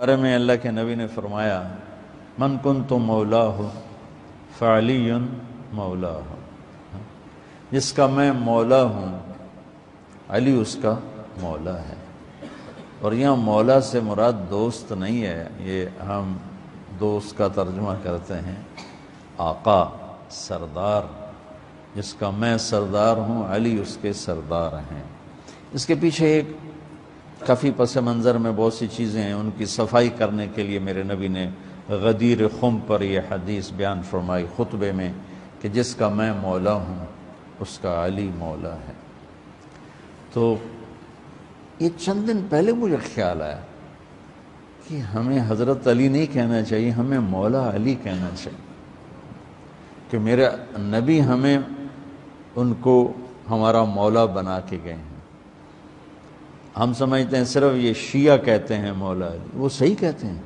بارے میں اللہ کے نبی نے فرمایا من کنت مولاہ فعلی مولاہ، جس کا میں مولا ہوں علی اس کا مولا ہے۔ اور یہاں مولا سے مراد دوست نہیں ہے، یہ ہم دوست کا ترجمہ کرتے ہیں آقا، سردار، جس کا میں سردار ہوں علی اس کے سردار ہیں۔ اس کے پیچھے ایک کافی پس منظر میں بہت سی چیزیں ہیں، ان کی صفائی کرنے کے لیے میرے نبی نے غدیر خم پر یہ حدیث بیان فرمائی خطبے میں کہ جس کا میں مولا ہوں اس کا علی مولا ہے۔ تو یہ چند دن پہلے مجھے خیال آیا کہ ہمیں حضرت علی نہیں کہنا چاہیے، ہمیں مولا علی کہنا چاہیے، کہ میرے نبی ہمیں ان کو ہمارا مولا بنا کے گئے ہیں۔ ہم سمجھتے ہیں صرف یہ شیعہ کہتے ہیں مولا علی، وہ صحیح کہتے ہیں،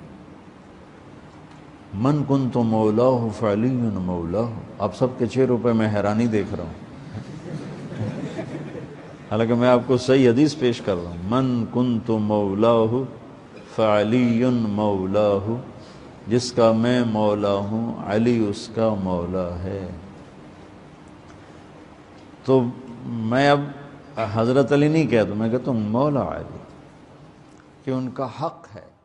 من کنت مولاہ فعلی مولاہ۔ آپ سب کے چہروں پہ میں حیرانی دیکھ رہا ہوں، حالانکہ میں آپ کو صحیح حدیث پیش کر رہا ہوں، من کنت مولاہ فعلی مولاہ، جس کا میں مولا ہوں علی اس کا مولا ہے۔ تو میں اب حضرت علی نہیں کہتا، میں کہتا ہوں مولا علی، کہ ان کا حق ہے